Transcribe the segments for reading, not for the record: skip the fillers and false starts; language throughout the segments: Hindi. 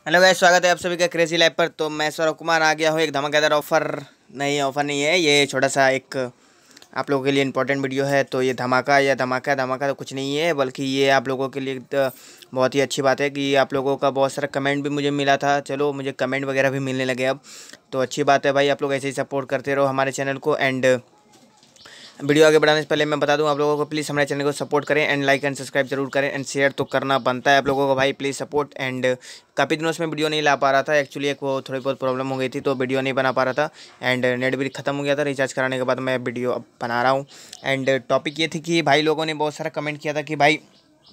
हेलो गाइस, स्वागत है आप सभी का क्रेजी लाइफ पर। तो मैं सौरभ कुमार आ गया हूँ एक धमाकेदार ऑफ़र नहीं है, ये छोटा सा एक आप लोगों के लिए इंपॉर्टेंट वीडियो है। तो ये धमाका धमाका तो कुछ नहीं है, बल्कि ये आप लोगों के लिए बहुत ही अच्छी बात है कि आप लोगों का बहुत सारा कमेंट भी मुझे मिला था। चलो, मुझे कमेंट वगैरह भी मिलने लगे अब, तो अच्छी बात है भाई। आप लोग ऐसे ही सपोर्ट करते रहो हमारे चैनल को। एंड वीडियो आगे बढ़ाने से पहले मैं बता दूं आप लोगों को, प्लीज़ हमारे चैनल को सपोर्ट करें एंड लाइक एंड सब्सक्राइब जरूर करें एंड शेयर तो करना बनता है आप लोगों को भाई, प्लीज़ सपोर्ट। एंड काफ़ी दिनों से मैं वीडियो नहीं ला पा रहा था, एक्चुअली एक वो थोड़ी बहुत प्रॉब्लम हो गई थी तो वीडियो नहीं बना पा रहा था। एंड नेट भी ख़त्म हो गया था, रिचार्ज कराने के बाद मैं वीडियो अब बना रहा हूँ। एंड टॉपिक ये थी कि भाई लोगों ने बहुत सारा कमेंट किया था कि भाई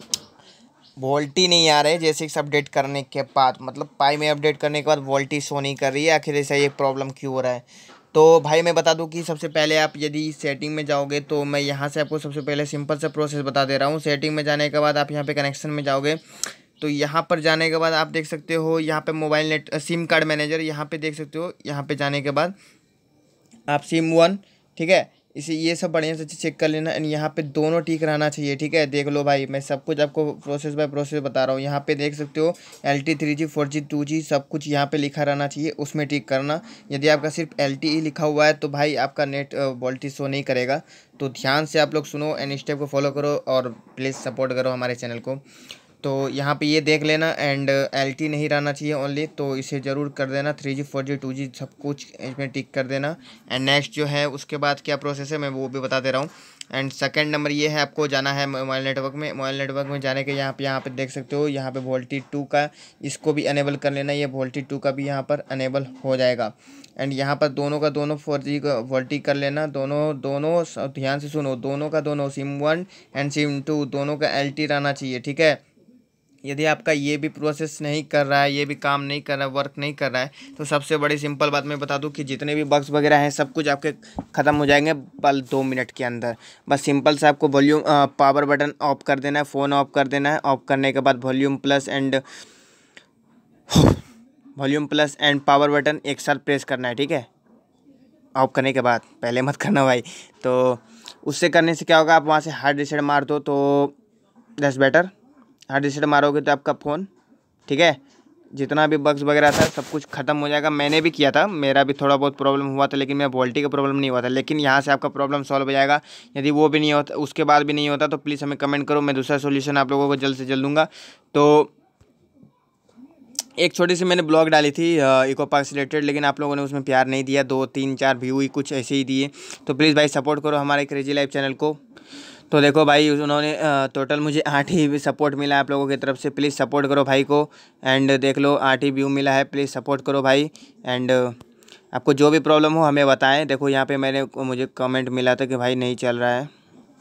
वोल्टी नहीं आ रहे जैसे कि अपडेट करने के बाद, मतलब पाई में अपडेट करने के बाद वोल्टी शो नहीं कर रही है, आखिर ऐसा ये प्रॉब्लम क्यों हो रहा है। तो भाई मैं बता दूं कि सबसे पहले आप यदि सेटिंग में जाओगे तो मैं यहाँ से आपको सबसे पहले सिंपल सा प्रोसेस बता दे रहा हूँ। सेटिंग में जाने के बाद आप यहाँ पे कनेक्शन में जाओगे, तो यहाँ पर जाने के बाद आप देख सकते हो यहाँ पे mobile net SIM card manager, यहाँ पे देख सकते हो। यहाँ पे जाने के बाद आप सिम वन, ठीक है, इसे ये सब बढ़िया से चेक कर लेना। एंड यहाँ पे दोनों ठीक रहना चाहिए, ठीक है। देख लो भाई, मैं सब कुछ आपको प्रोसेस बाय प्रोसेस बता रहा हूँ। यहाँ पे देख सकते हो LTE 3G 4G 2G सब कुछ यहाँ पे लिखा रहना चाहिए, उसमें ठीक करना। यदि आपका सिर्फ LTE लिखा हुआ है तो भाई आपका नेट वोल्टेज शो नहीं करेगा। तो ध्यान से आप लोग सुनो एंड स्टेप को फॉलो करो और प्लीज़ सपोर्ट करो हमारे चैनल को। तो यहाँ पे ये देख लेना। एंड LTE नहीं रहना चाहिए ओनली, तो इसे ज़रूर कर देना। 3G 4G 2G सब कुछ इसमें टिक कर देना। एंड नेक्स्ट जो है उसके बाद क्या प्रोसेस है मैं वो भी बता दे रहा हूँ। एंड सेकंड नंबर ये है, आपको जाना है मोबाइल नेटवर्क में। मोबाइल नेटवर्क में जाने के यहाँ पे देख सकते हो, यहाँ पे वोल्टी 2 का इसको भी अनेबल कर लेना। ये वोल्टी 2 का भी यहाँ पर अनेबल हो जाएगा। एंड यहाँ पर दोनों का दोनों 4G का वोल्टी कर लेना। दोनों ध्यान से सुनो, दोनों का दोनों सिम 1 एंड सिम 2 दोनों का LTE रहना चाहिए, ठीक है। यदि आपका ये भी प्रोसेस नहीं कर रहा है, ये भी काम नहीं कर रहा है, वर्क नहीं कर रहा है, तो सबसे बड़ी सिंपल बात मैं बता दूं कि जितने भी बग्स वगैरह हैं सब कुछ आपके ख़त्म हो जाएंगे बल 2 मिनट के अंदर। बस सिंपल से आपको वॉल्यूम पावर बटन ऑफ कर देना है, फ़ोन ऑफ कर देना है। ऑफ करने के बाद volume plus and power button एक साथ प्रेस करना है, ठीक है। ऑफ करने के बाद, पहले मत करना भाई। तो उससे करने से क्या होगा, आप वहाँ से हार्ड रीसेट मार दो तो दैट्स बेटर। हार्ड रीसेट मारोगे तो आपका फ़ोन, ठीक है, जितना भी बग्स वगैरह था सब कुछ ख़त्म हो जाएगा। मैंने भी किया था, मेरा भी थोड़ा बहुत प्रॉब्लम हुआ था, लेकिन मेरा वोल्टी का प्रॉब्लम नहीं हुआ था। लेकिन यहाँ से आपका प्रॉब्लम सॉल्व हो जाएगा। यदि वो भी नहीं होता, उसके बाद भी नहीं होता, तो प्लीज़ हमें कमेंट करो, मैं दूसरा सोल्यूशन आप लोगों को जल्द से जल्द दूँगा। तो एक छोटी सी मैंने ब्लॉग डाली थी इको पार्क से रिलेटेड, लेकिन आप लोगों ने उसमें प्यार नहीं दिया, 2 3 4 व्यू ही कुछ ऐसे ही दिए। तो प्लीज़ भाई सपोर्ट करो हमारे क्रेजी लाइफ चैनल को। तो देखो भाई, उन्होंने टोटल मुझे 8 ही सपोर्ट मिला है आप लोगों की तरफ से, प्लीज़ सपोर्ट करो भाई को। एंड देख लो 8 ही व्यू मिला है, प्लीज़ सपोर्ट करो भाई। एंड आपको जो भी प्रॉब्लम हो हमें बताएं। देखो यहाँ पे मुझे कमेंट मिला था कि भाई नहीं चल रहा है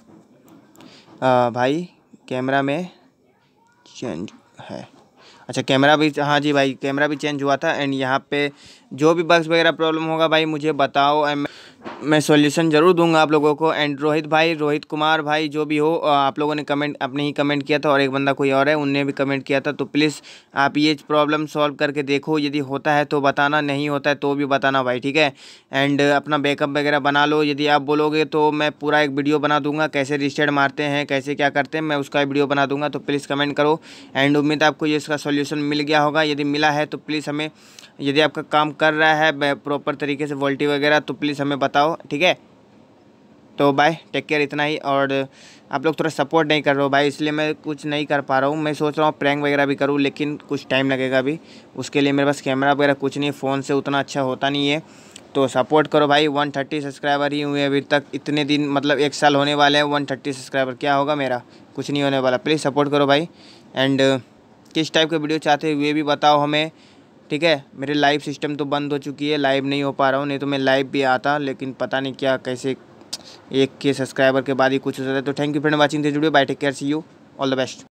भाई, कैमरा में चेंज है। अच्छा, कैमरा भी, हाँ जी भाई, कैमरा भी चेंज हुआ था। एंड यहाँ पे जो भी बग्स वगैरह प्रॉब्लम होगा भाई मुझे बताओ, मैं सॉल्यूशन ज़रूर दूंगा आप लोगों को। एंड रोहित कुमार भाई जो भी हो, आप लोगों ने कमेंट अपने ही कमेंट किया था, और एक बंदा कोई और है उनने भी कमेंट किया था। तो प्लीज़ आप ये प्रॉब्लम सॉल्व करके देखो, यदि होता है तो बताना, नहीं होता है तो भी बताना भाई, ठीक है। एंड अपना बैकअप वगैरह बना लो, यदि आप बोलोगे तो मैं पूरा एक वीडियो बना दूंगा, कैसे रीसेट मारते हैं, कैसे क्या करते हैं, मैं उसका वीडियो बना दूंगा। तो प्लीज़ कमेंट करो। एंड उम्मीद है आपको ये इसका सॉल्यूशन मिल गया होगा। यदि मिला है तो प्लीज़ हमें, यदि आपका काम कर रहा है प्रॉपर तरीके से वोल्टी वगैरह, तो प्लीज़ हमें बताओ, ठीक है। तो बाय, टेक केयर, इतना ही। और आप लोग थोड़ा सपोर्ट नहीं कर रहे हो भाई, इसलिए मैं कुछ नहीं कर पा रहा हूँ। मैं सोच रहा हूँ प्रैंक वगैरह भी करूँ, लेकिन कुछ टाइम लगेगा अभी उसके लिए। मेरे पास कैमरा वगैरह कुछ नहीं, फ़ोन से उतना अच्छा होता नहीं है। तो सपोर्ट करो भाई। 130 सब्सक्राइबर ही हुए अभी तक, इतने दिन, मतलब 1 साल होने वाले हैं। 130 सब्सक्राइबर क्या होगा मेरा, कुछ नहीं होने वाला। प्लीज़ सपोर्ट करो भाई। एंड किस टाइप के वीडियो चाहते हो ये भी बताओ हमें, ठीक है। मेरे लाइव सिस्टम तो बंद हो चुकी है, लाइव नहीं हो पा रहा हूँ, नहीं तो मैं लाइव भी आता, लेकिन पता नहीं क्या कैसे 1 के सब्सक्राइबर के बाद ही कुछ हो जाता है। तो thank you friend watching this video, bye, take care, see you, all the best.